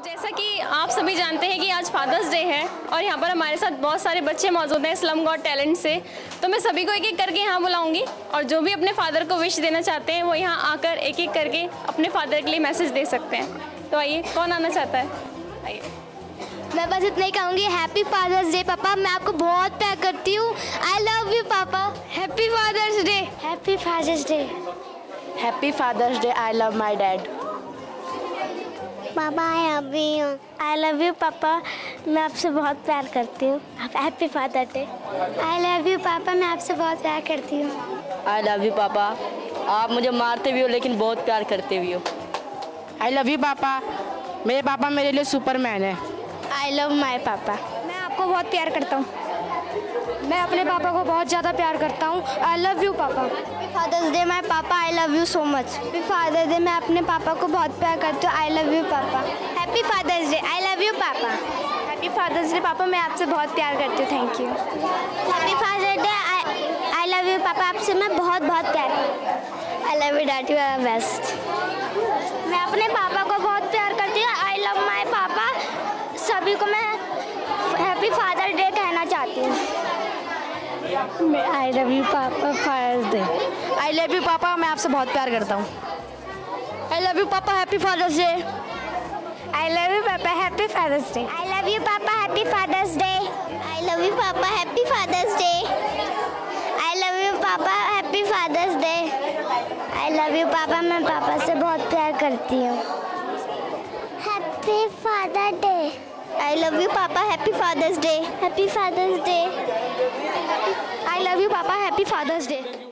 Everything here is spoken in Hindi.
जैसा कि आप सभी जानते हैं कि आज फादर्स डे है और यहाँ पर हमारे साथ बहुत सारे बच्चे मौजूद हैं स्लम गॉट टैलेंट से। तो मैं सभी को एक एक करके यहाँ बुलाऊंगी और जो भी अपने फादर को विश देना चाहते हैं वो यहाँ आकर एक एक करके अपने फादर के लिए मैसेज दे सकते हैं। तो आइए, कौन आना चाहता है? आइए। मैं बस इतना ही कहूँगी, हैप्पी फादर्स डे पापा, मैं आपको बहुत प्यार करती हूँ। I love you papa. Happy father's day. Happy father's day. Happy father's day. I love my dad. Papa I love you papa, मैं आपसे बहुत प्यार करती हूँ। Happy father day. I love you papa, मैं आपसे बहुत प्यार करती हूँ। आई लव यू पापा, आप मुझे मारते भी हो लेकिन बहुत प्यार करते भी हो। आई लव यू पापा, मेरे पापा मेरे लिए सुपरमैन है। आई लव माई पापा। मैं आपको बहुत प्यार करता हूँ। मैं अपने पापा को बहुत ज़्यादा प्यार करता हूँ। I love you papa. Father's day my papa, I love you so much. Happy father's day, मैं अपने पापा को बहुत प्यार करती हूँ। I love you papa. Happy father's day. I love you papa. Happy father's day papa, मैं आपसे बहुत प्यार करती हूँ। Thank you. Happy father's day. I love you papa, आपसे मैं बहुत बहुत प्यार करती हूँ। I love you daddy, you are best. मैं अपने पापा को बहुत प्यार करती हूँ। आई लव माई पापा। सभी को मैं हैप्पी फादर डे कहना चाहती हूँ। I love you papa father's day. I love you papa, मैं आपसे बहुत प्यार करता हूँ। I love you papa, happy father's day. I love you papa, happy father's day. I love you papa, happy father's day. I love you papa, happy father's day. I love you papa, happy father's day. I love you papa, मैं पापा से बहुत प्यार करती हूँ। Happy father day. I love you papa, happy father's day. Happy father's day. I love you papa, happy father's day.